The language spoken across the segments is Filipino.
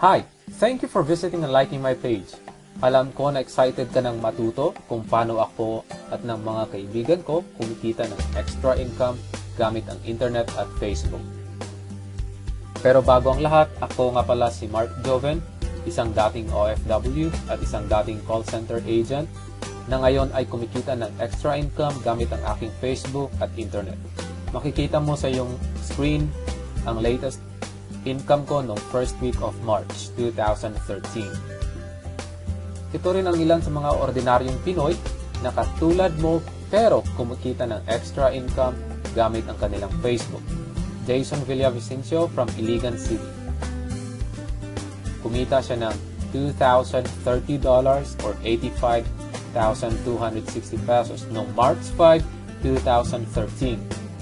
Hi! Thank you for visiting and liking my page. Alam ko na excited ka nang matuto kung paano ako at ng mga kaibigan ko kumikita ng extra income gamit ang internet at Facebook. Pero bago ang lahat, ako nga pala si Mark Joven, isang dating OFW at isang dating call center agent na ngayon ay kumikita ng extra income gamit ang aking Facebook at internet. Makikita mo sa iyong screen ang latest income ko noong first week of March 2013. Ito rin ang ilan sa mga ordinaryong Pinoy na katulad mo pero kumikita ng extra income gamit ang kanilang Facebook. Jason Villavicencio from Iligan City. Kumita siya ng $2,030 or 85,260 pesos noong March 5, 2013.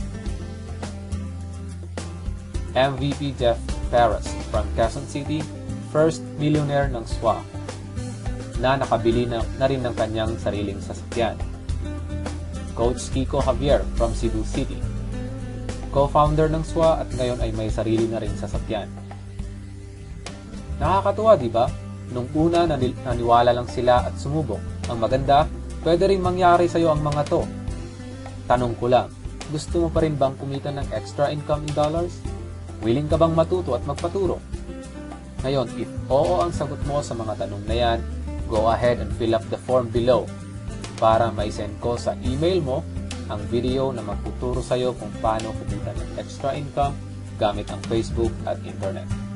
MVP Jeff Perez from Quezon City, first millionaire ng SWA, na nakabili na rin ng kanyang sariling sasakyan. Coach Kiko Javier from Cebu City, co-founder ng SWA at ngayon ay may sarili na rin sasakyan. Nakakatuwa, di ba? Nung una naniwala lang sila at sumubok. Ang maganda, pwede rin mangyari sa'yo ang mga to. Tanong ko lang, gusto mo pa rin bang kumita ng extra income in dollars? Willing ka bang matuto at magpaturo? Ngayon, if oo ang sagot mo sa mga tanong na yan, go ahead and fill up the form below para maisend ko sa email mo ang video na magtuturo sa'yo kung paano kumita ng extra income gamit ang Facebook at internet.